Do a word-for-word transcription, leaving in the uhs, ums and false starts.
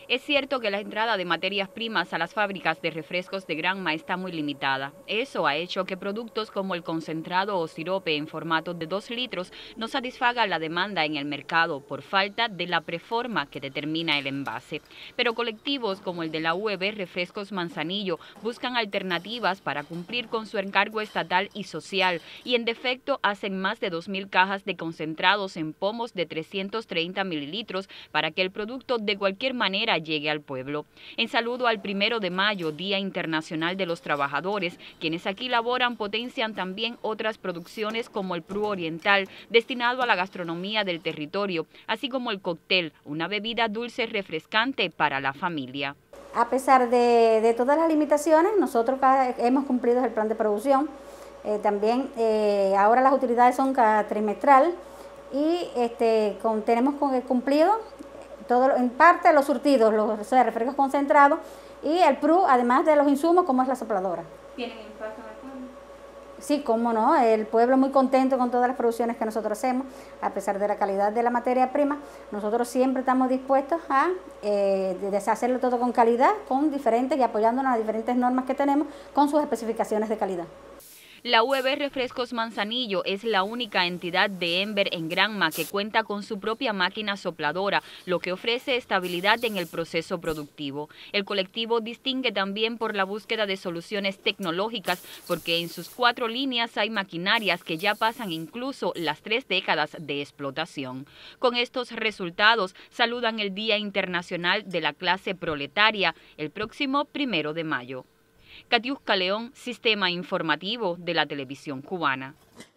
Es cierto que la entrada de materias primas a las fábricas de refrescos de Granma está muy limitada. Eso ha hecho que productos como el concentrado o sirope en formato de dos litros no satisfagan la demanda en el mercado por falta de la preforma que determina el envase. Pero colectivos como el de la U E B Refrescos Manzanillo buscan alternativas para cumplir con su encargo estatal y social y en defecto hacen más de dos mil cajas de concentrados en pomos de trescientos treinta mililitros para que el producto de cualquier manera llegue al pueblo. En saludo al primero de mayo, Día Internacional de los Trabajadores, quienes aquí laboran potencian también otras producciones como el Pru Oriental, destinado a la gastronomía del territorio, así como el cóctel, una bebida dulce refrescante para la familia. A pesar de, de todas las limitaciones, nosotros hemos cumplido el plan de producción. Eh, también eh, ahora las utilidades son cada trimestral y este, con, tenemos cumplido todo, en parte los surtidos, los o sea, refrescos concentrados y el Pru, además de los insumos como es la sopladora. ¿Tienen impacto en el pueblo? Sí, cómo no, el pueblo muy contento con todas las producciones que nosotros hacemos, a pesar de la calidad de la materia prima, nosotros siempre estamos dispuestos a eh, hacerlo todo con calidad, con diferentes y apoyándonos a las diferentes normas que tenemos con sus especificaciones de calidad. La U E B Refrescos Manzanillo es la única entidad de Ember en Granma que cuenta con su propia máquina sopladora, lo que ofrece estabilidad en el proceso productivo. El colectivo distingue también por la búsqueda de soluciones tecnológicas, porque en sus cuatro líneas hay maquinarias que ya pasan incluso las tres décadas de explotación. Con estos resultados, saludan el Día Internacional de la Clase Proletaria, el próximo primero de mayo. Katiuska León, Sistema Informativo de la Televisión Cubana.